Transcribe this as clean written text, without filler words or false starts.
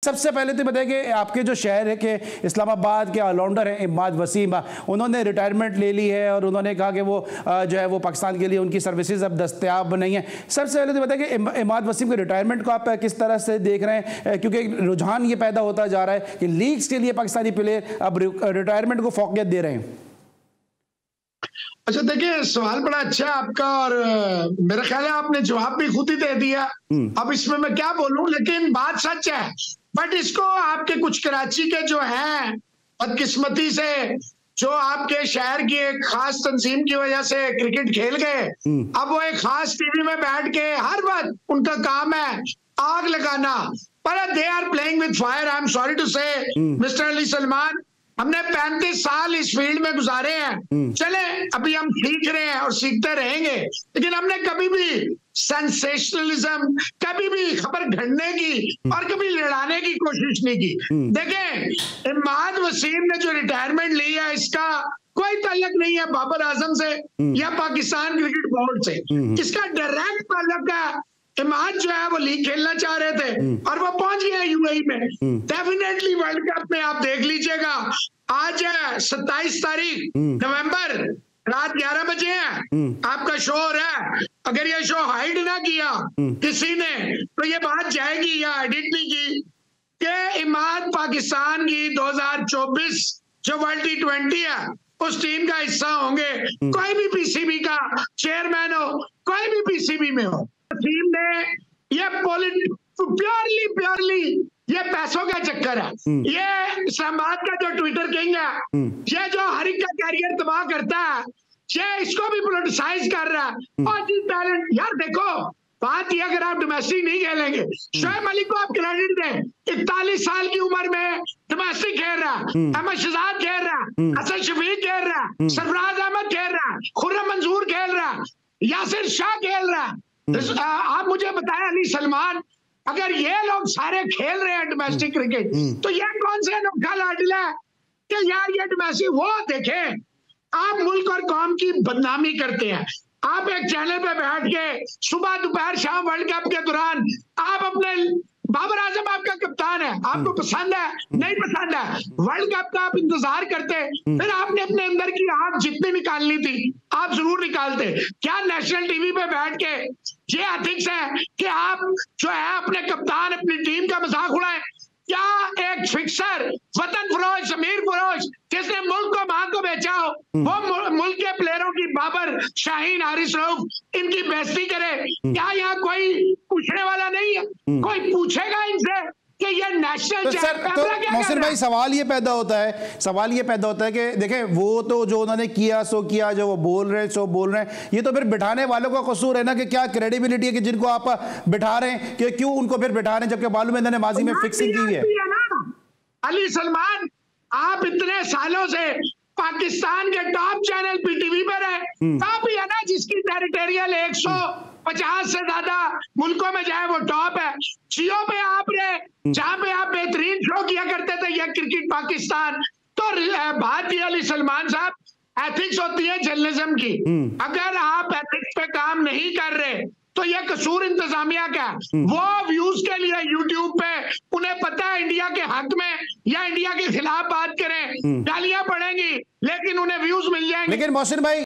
सबसे पहले तो बताइए कि आपके जो शहर है कि इस्लामाबाद के ऑलराउंडर हैं इमाद वसीम, उन्होंने रिटायरमेंट ले ली है और उन्होंने कहा कि वो जो है वो पाकिस्तान के लिए उनकी सर्विसेज अब दस्तयाब नहीं है। सबसे पहले तो बताइए कि इमाद वसीम के रिटायरमेंट को आप किस तरह से देख रहे हैं, क्योंकि रुझान ये पैदा होता जा रहा है कि लीग्स के लिए पाकिस्तानी प्लेयर अब रिटायरमेंट को फौकियत दे रहे हैं। अच्छा देखिए, सवाल बड़ा अच्छा है आपका और मेरा ख्याल है आपने जवाब भी खुद ही दे दिया। अब इसमें मैं क्या बोलूं, लेकिन बात सच है। बट इसको आपके कुछ कराची के जो हैं बदकिस्मती से जो आपके शहर की एक खास तंजीम की वजह से क्रिकेट खेल गए, अब वो एक खास टीवी में बैठ के हर वक्त उनका काम है आग लगाना, पर they are playing with fire. I am sorry to say mister Ali Salman, हमने 35 साल इस फील्ड में गुजारे हैं। चले अभी हम सीख रहे हैं और सीखते रहेंगे, लेकिन हमने कभी भी सेंसेशनलिज्म, कभी भी खबर घड़ने की और कभी लड़ाने की कोशिश नहीं की। देखें, इमाद वसीम ने जो रिटायरमेंट ली है इसका कोई ताल्लुक नहीं है बाबर आजम से या पाकिस्तान क्रिकेट बोर्ड से। इसका डायरेक्ट ताल्लुक है, इमाद जो है वो लीग खेलना चाह रहे थे और वो पहुंच गया यूएई में। डेफिनेटली वर्ल्ड कप में आप देख लीजिएगा, आज है 27 तारीख नवंबर, रात 11 बजे है, आपका शो हो रहा है। अगर ये शो हाइड ना किया किसी ने तो ये बात जाएगी या एडिट नहीं की कि इमाद पाकिस्तान की 2024 जो वर्ल्ड T20 है उस टीम का हिस्सा होंगे। कोई भी पीसीबी का चेयरमैन हो, कोई भी पीसीबी में हो, टीम ने ये प्योरली ये पैसों का चक्कर है। ये इस्लामाबाद का जो ट्विटर किंग है, ये जो हर एक का कैरियर तबाह करता है, ये इसको भी पोलिटिसाइज कर रहा है। और टैलेंट यार देखो, बात ये अगर आप डोमेस्टिक नहीं खेलेंगे, शोएब मलिक को आप क्रेडिट दें, 41 साल की उम्र में डोमेस्टिक खेल रहा है, अहमद शहजाद खेल रहा है, हसन शफीक खेल रहा है, सरफराज अहमद खेल रहा है, खुर्रम मंजूर खेल रहा है, यासिर शाह खेल रहा है। आप मुझे बताएं अली सलमान, अगर ये लोग सारे खेल रहे हैं डोमेस्टिक क्रिकेट, तो ये कौन से अनोखा लाडला है कि यार ये डोमेस्टिक। वो देखें, आप मुल्क और कौम की बदनामी करते हैं। आप एक चैनल पे बैठ के सुबह दोपहर शाम वर्ल्ड कप के दौरान आप अपने बाबर आजम आपका कप्तान है, आपको पसंद है नहीं पसंद है, वर्ल्ड कप का आप इंतजार करते, फिर आपने अपने अंदर की आग जितनी निकालनी थी आप जरूर निकालते। क्या नेशनल टीवी पे बैठ के ये एथिक्स है कि आप जो है अपने कप्तान अपनी टीम का मजाक उड़ाएं? क्या एक फिक्सर वतन फरोश समीर फरोश जिसने मुल्क को मां को बेचा हो, वो मुल्क के प्लेयरों की बाबर शाहीन हारिस रऊफ इनकी बेइज्जती करे? क्या यहाँ कोई पूछने वाला नहीं है? कोई पूछेगा इनसे कि ये नेशनल तो सर, तो मोहसिन भाई सवाल ये पैदा होता है कि देखें, वो तो जो उन्होंने किया सो किया, जो वो बोल रहे हैं सो बोल रहे हैं, ये तो फिर बिठाने वालों का कसूर है ना कि क्या क्रेडिबिलिटी है कि जिनको आप बिठा रहे हैं कि क्यों उनको फिर बिठा रहे हैं, जबकि मालूम है इन्होंने माजी में फिक्सिंग की है। अली सलमान, आप इतने सालों से पाकिस्तान के टॉप चैनल पीटीवी पर है, टॉप ही है ना, जिसकी टेरिटोरियल 150 से ज्यादा मुल्कों में जाए वो टॉप है। जियो पे आप रहे, जहां पे आप बेहतरीन शो किया करते थे, ये क्रिकेट पाकिस्तान। तो बात ये अली सलमान साहब, एथिक्स होती है जर्नलिज्म की। अगर आप एथिक्स पे काम नहीं कर रहे तो ये कसूर इंतजामिया का है। वो व्यूज के लिए यूट्यूब पे उन्हें पता है इंडिया के हक में या इंडिया के खिलाफ बात करें, गालियां पड़ेंगी, लेकिन उन्हें व्यूज मिल जाएंगे। लेकिन मोहसिन भाई